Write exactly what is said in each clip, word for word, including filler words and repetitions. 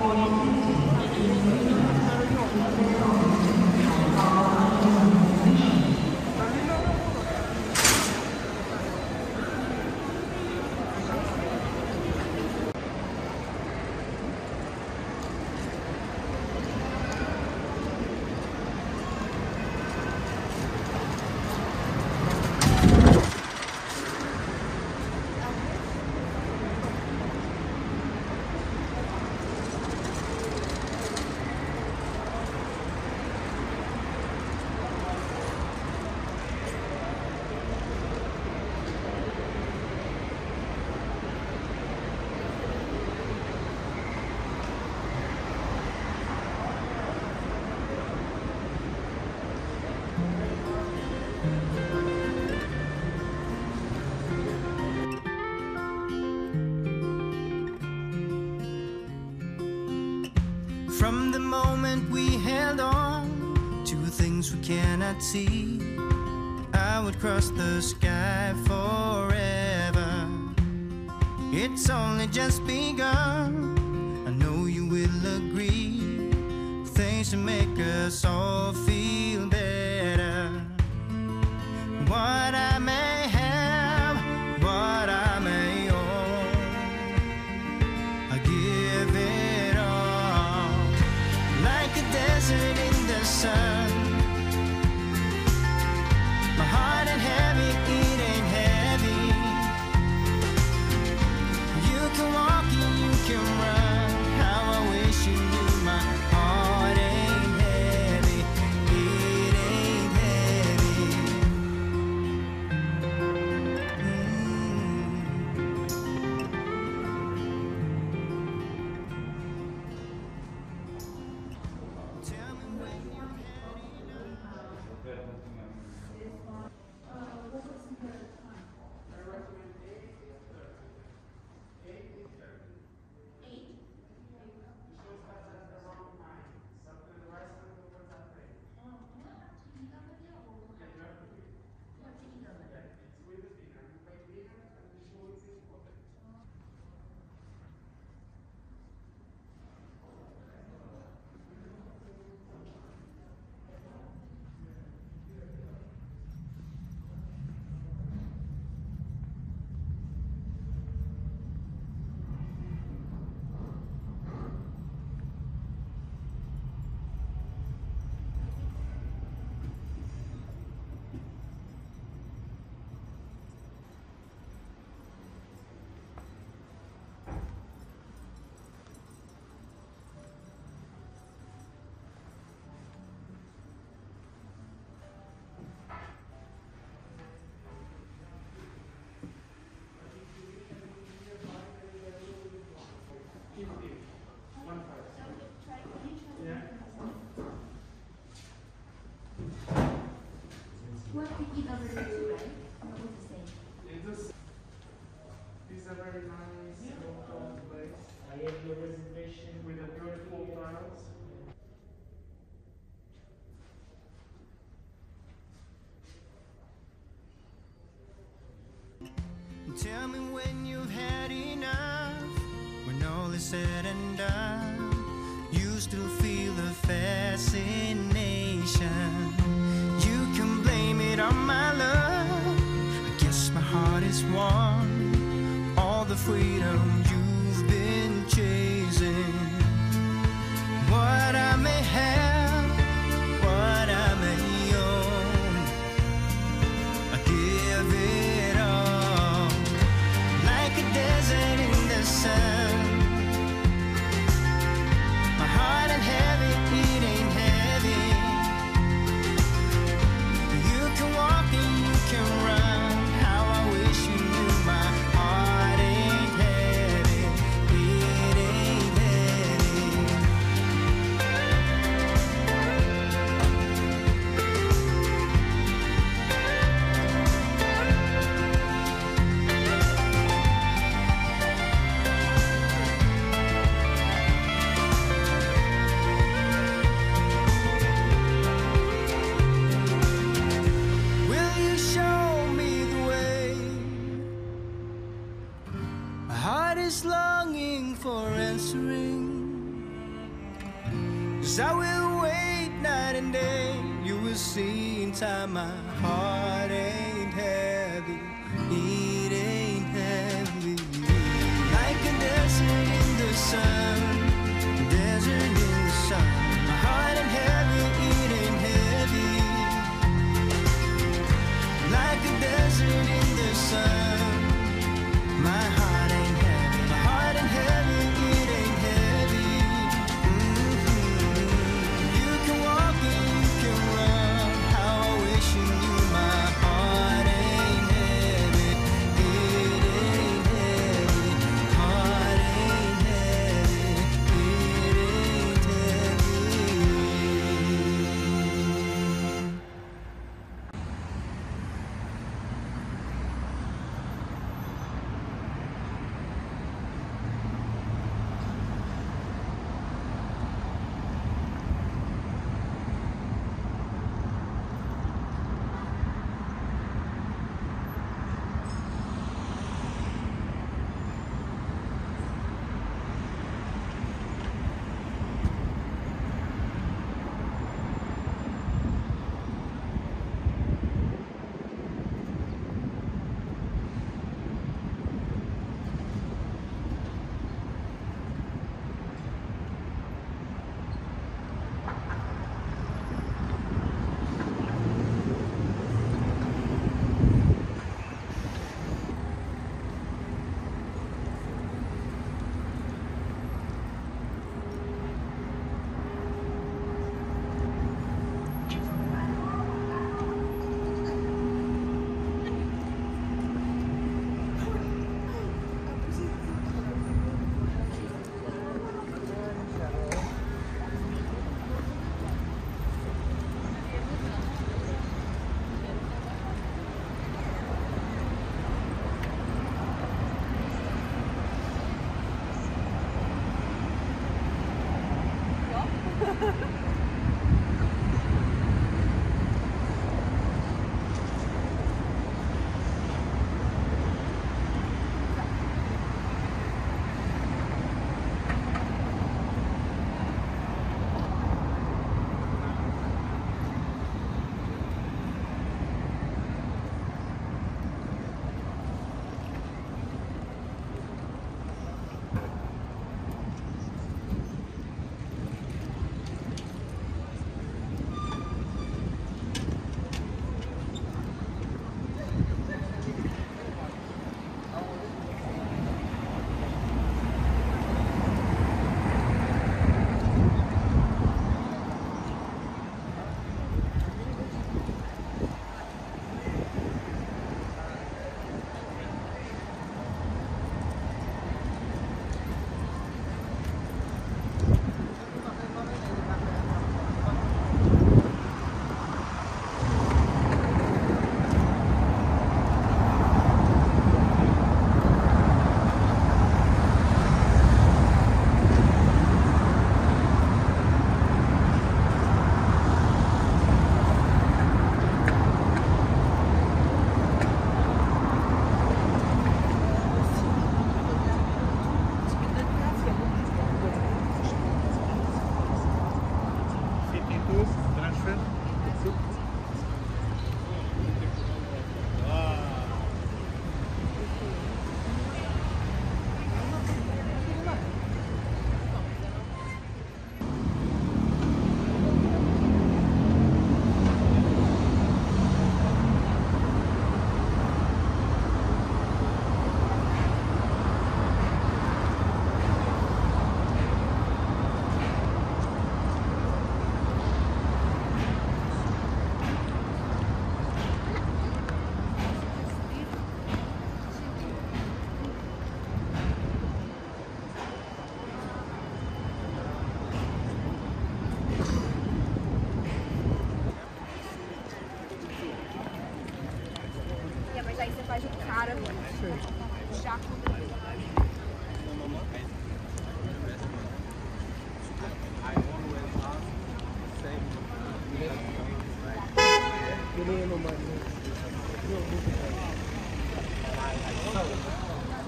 From the moment we held on to things we cannot see, I would cross the sky forever. It's only just begun, I know you will agree. Things to make us all feel better. What I may have, what I may own, I give it all. Like a desert in the sun, my heart ain't heavy, it ain't heavy. You can walk and you can run, how I wish you knew my heart ain't heavy, it ain't heavy. Tell me when you're What we eat over there too, right? What was the same? It's a very nice local place I have your reservation with a beautiful flowers. Tell me when you've had enough, when all is said and done, you still feel the fascination. You can blame it on my love, I guess my heart is won. All the freedom you've been chasing. What I may have, what I may own, I give it all. Like a desert in the sun, my heart ain't heavy, it ain't heavy. You can walk and you can run, how I wish you knew my heart ain't heavy, it ain't heavy. Will you show me the way? My heart is longing for answering. 'Cause I will wait night and day. You will see in time my heart ain't heavy. It ain't heavy. Like a desert in the sun, desert in the sun. My heart ain't heavy, it ain't heavy. Like a desert in the sun. My heart ain't heavy, my heart ain't heavy, it ain't heavy. Mm-hmm. You can walk and you can run. How I wish you knew my heart ain't heavy, it ain't heavy. Heart ain't heavy, it ain't heavy.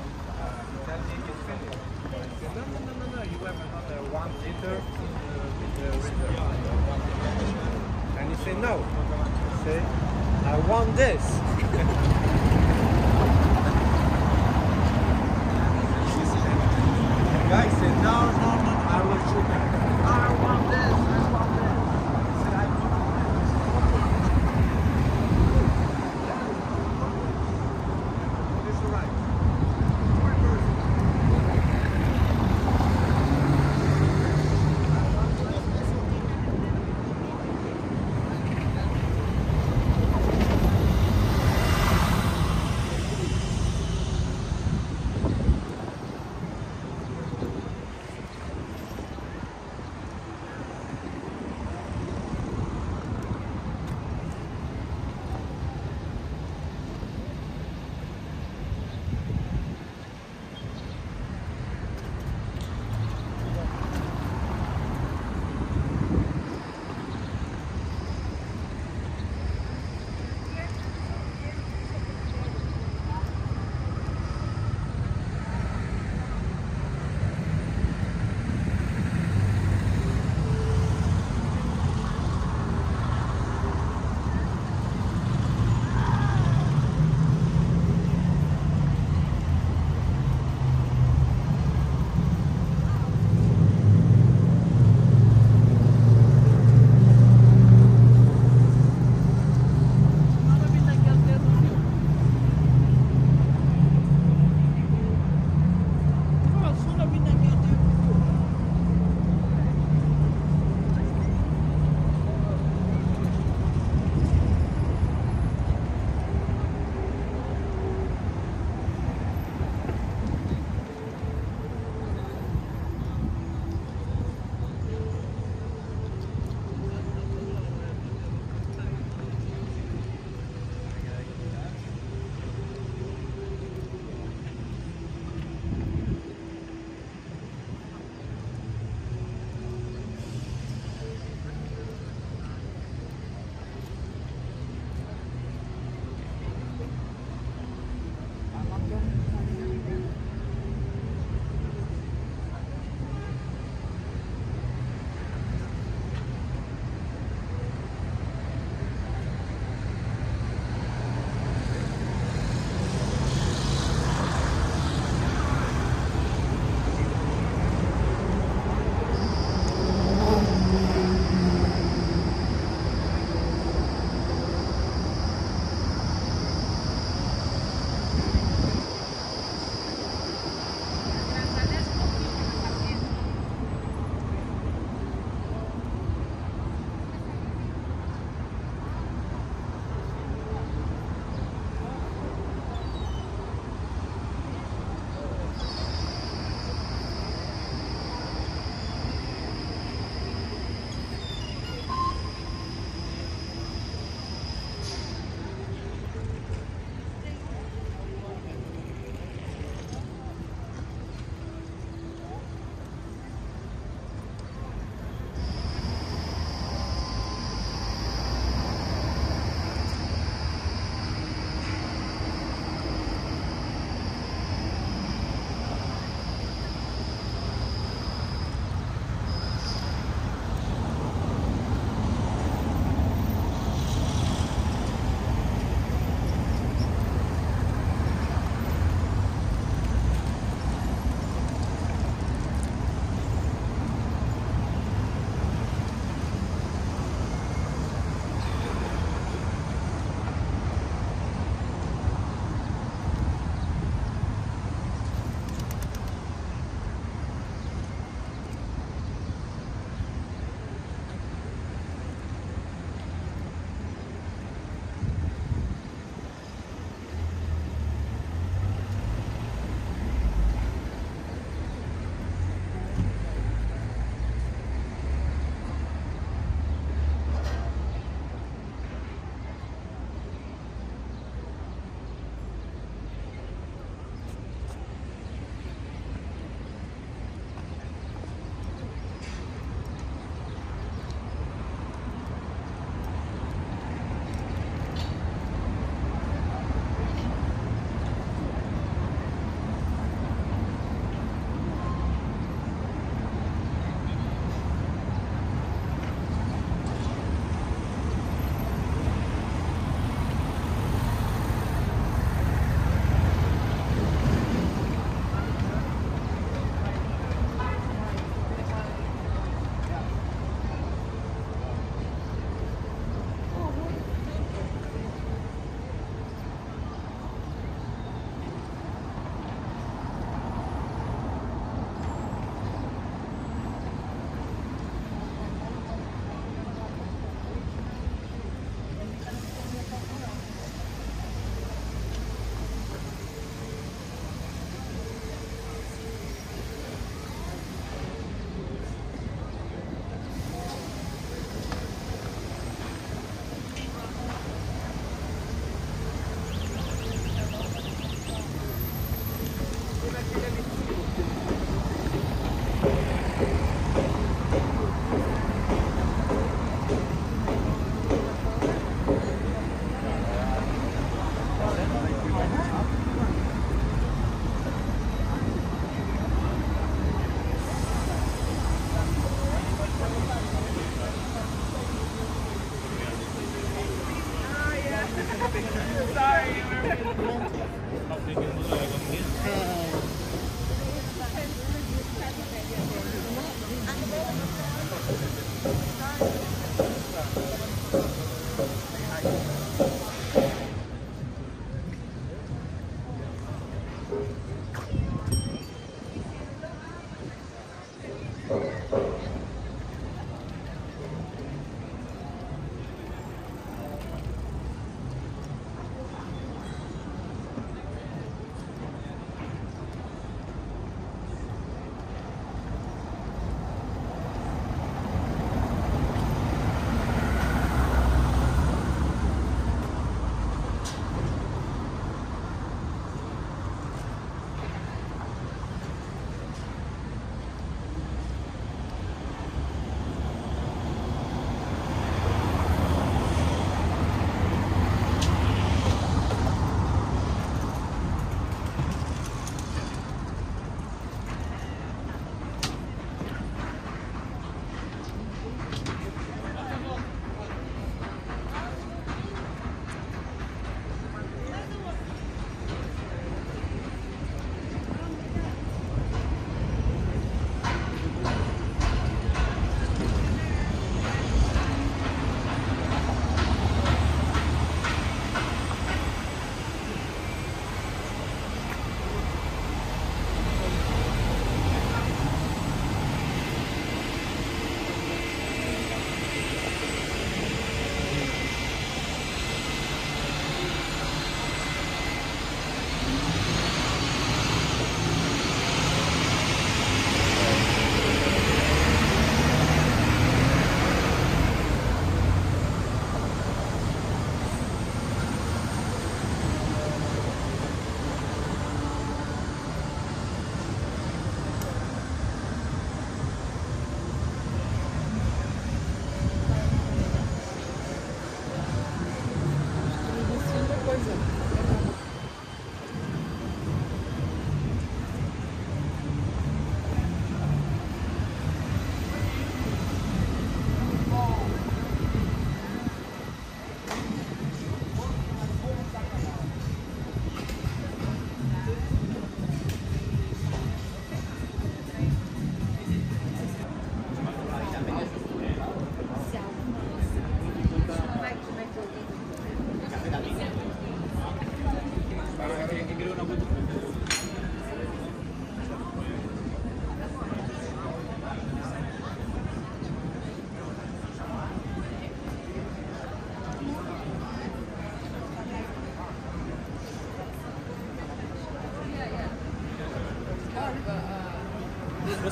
No, no, no, no, no. You have another one liter in the And you say no. You say, I want this. Guys say, no, no, no, no, I will shoot that. I want this, I want this. I said, I want this. This is right.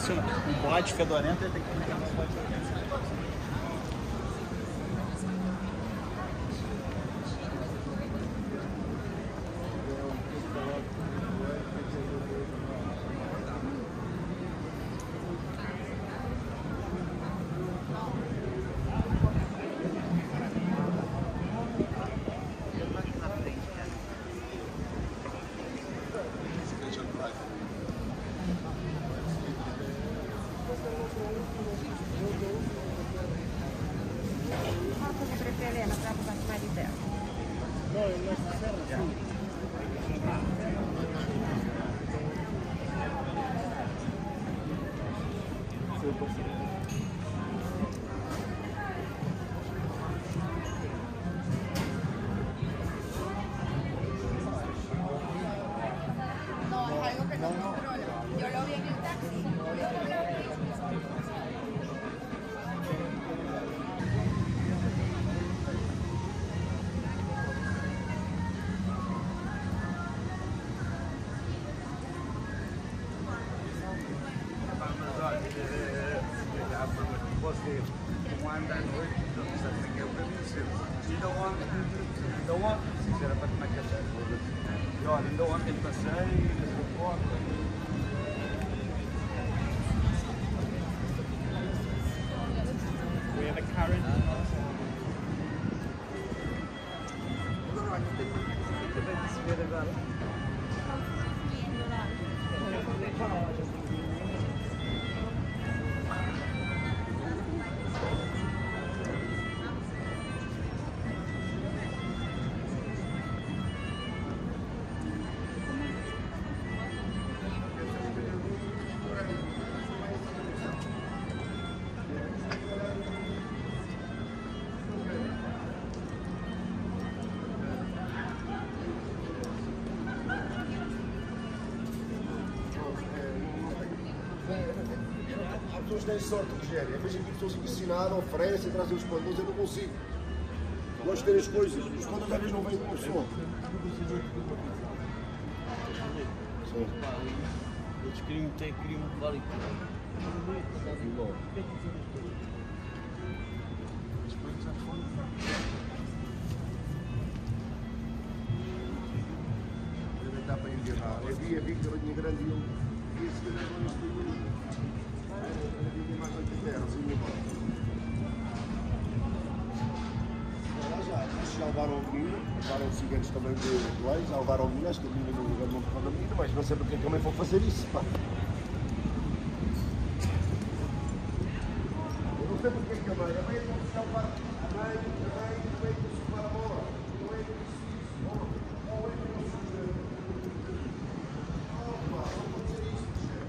esse bode fedorento, ele tem que ficar no bode fedorento. Você não anda à noite, não sabe que é o caminho certo. Ainda ontem, ainda ontem, se era para tomar café, e olha, ainda ontem passei, na porta. We have a current. Não, tem que também perceber agora. Há pessoas que têm sorte, Rogério. Vejo aqui pessoas que ensinaram, oferecem, trazem os pandões, eu não consigo. Gosto de ter as coisas. Os pandões às vezes não vêm com a pessoa. Sim. Eles queriam ter, queriam levar e tudo. Deve estar para enterrar. Eu vi a Víctor tinha grande e eu disse que era bom isto. Mais oito terras e uma bola. Já, já levaram o menino, levaram os ciganos também de leis, já levaram o menino, acho que o menino não levou não para o menino, mas não sei porque é que a mãe foi fazer isso, pá. Eu não sei porque é que a mãe, a mãe não se levar, a mãe, a mãe, a mãe não se levar a bola, não é isso, ou é que não se levar. Oh, pá, não pode ser isso,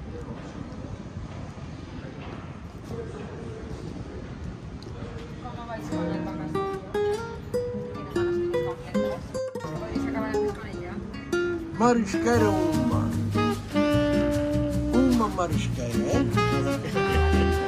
¿Cómo va el sol en vacaciones? ¿Tienes vacaciones completas? ¿Podéis acabar antes con ella? Marisqueira uma. Uma marisqueira, é?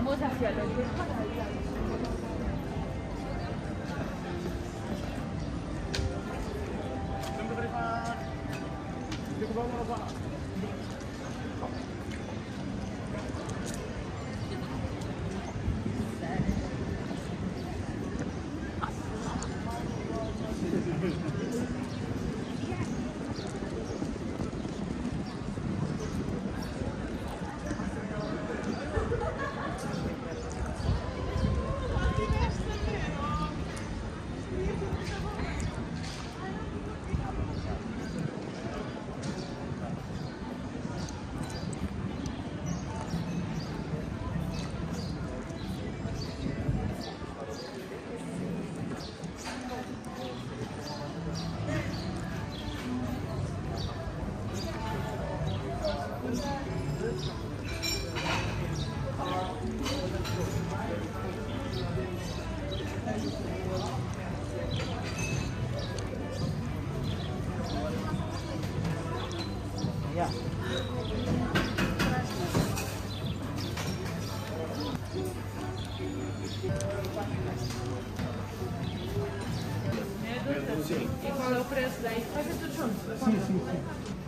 E qual é o preço daí? Faz tudo junto. Sì, sì, sì.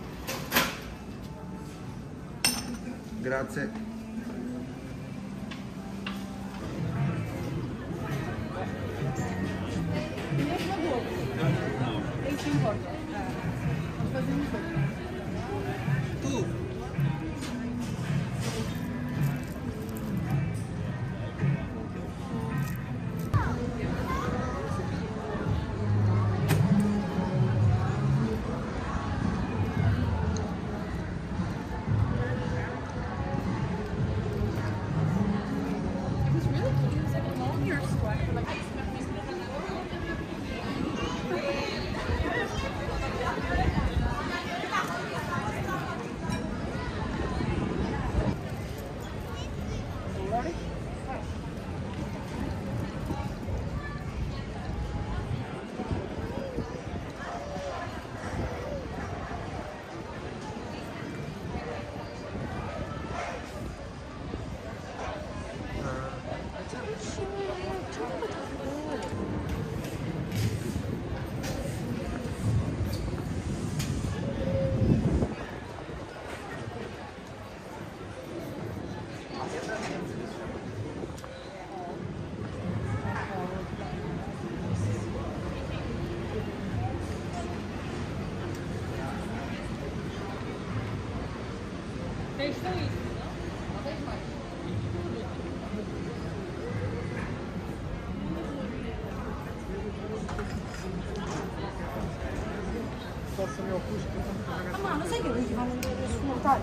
Grazie. Tem que importa. Vamos fazer um pouco. Testam isso, não? Uma vez mais. Ah, ma lo sai che questi fanno vedere sul notaio?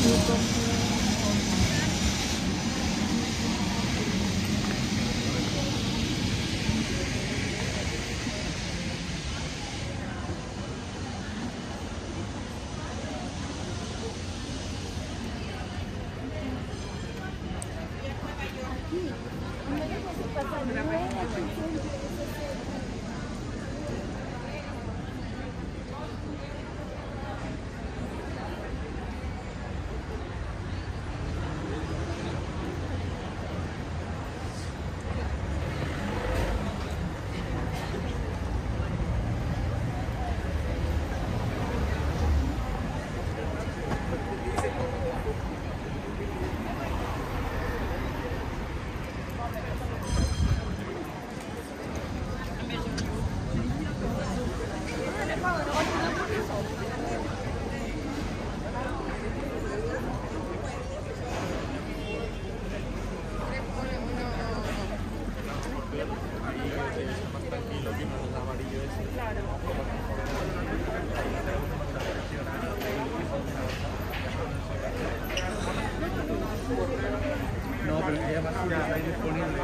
No, pero ella va a estar ahí disponible.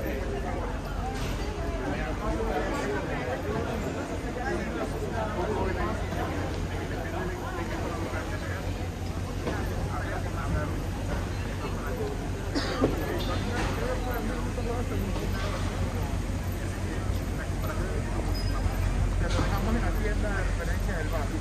Te lo dejamos en la tienda de referencia del bar.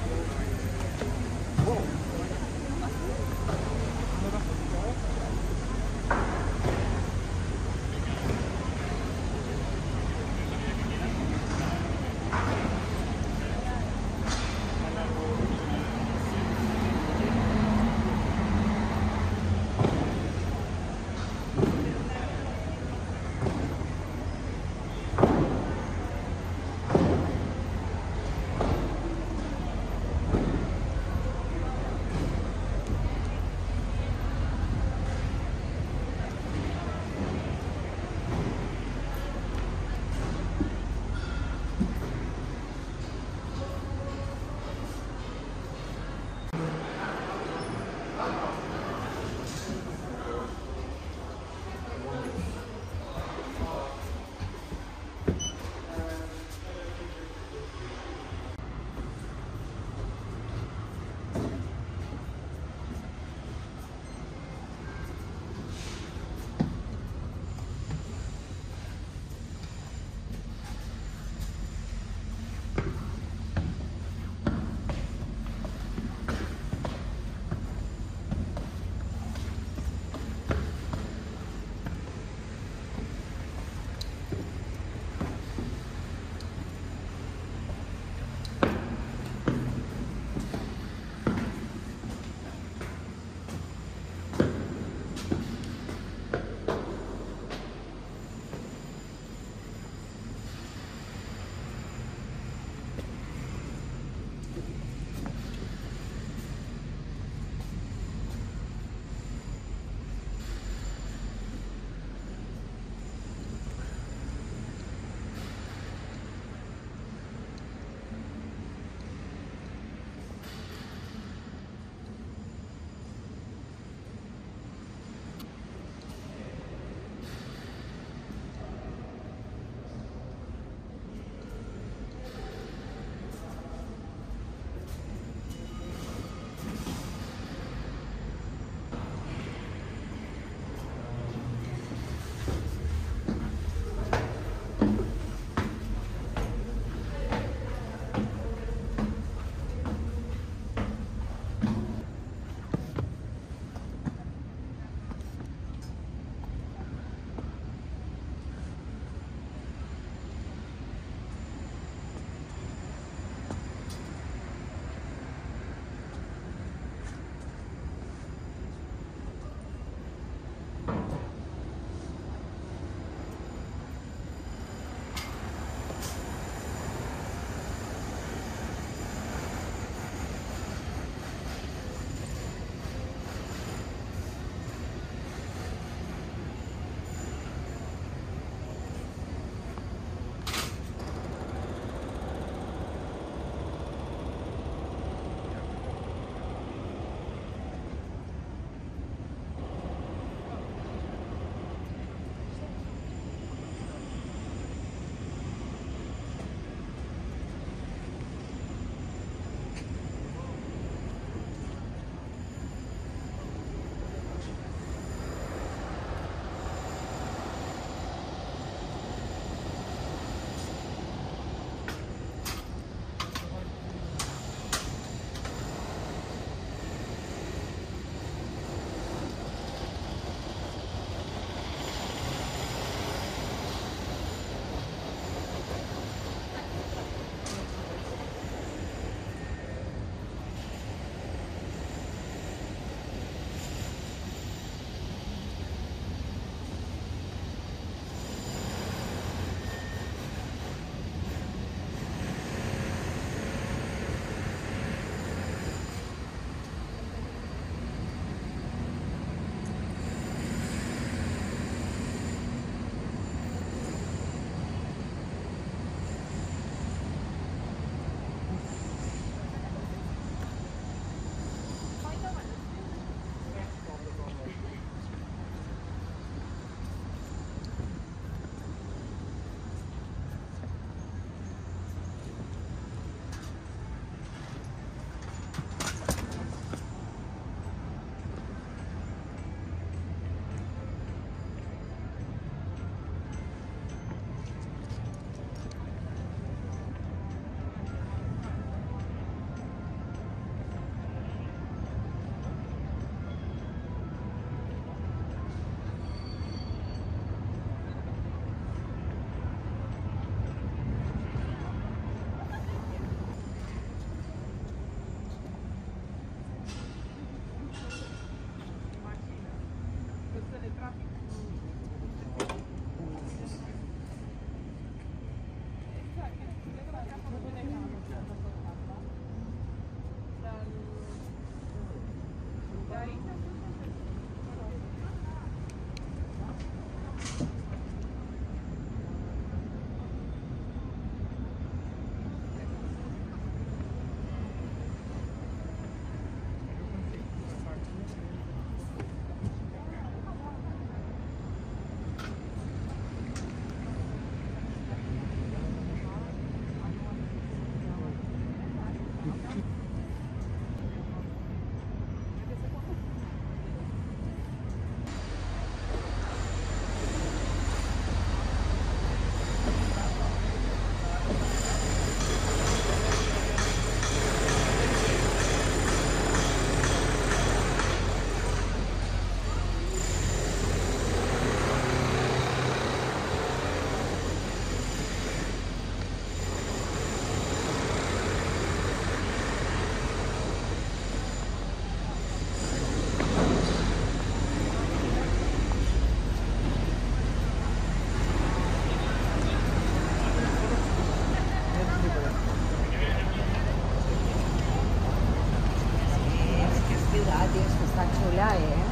Está chula, ¿eh?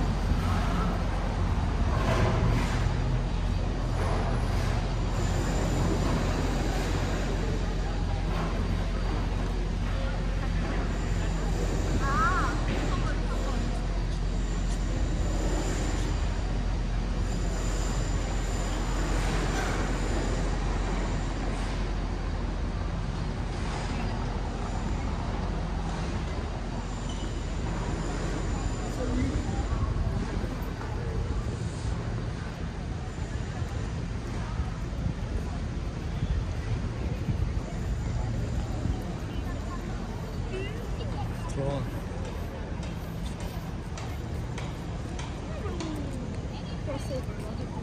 Crossover,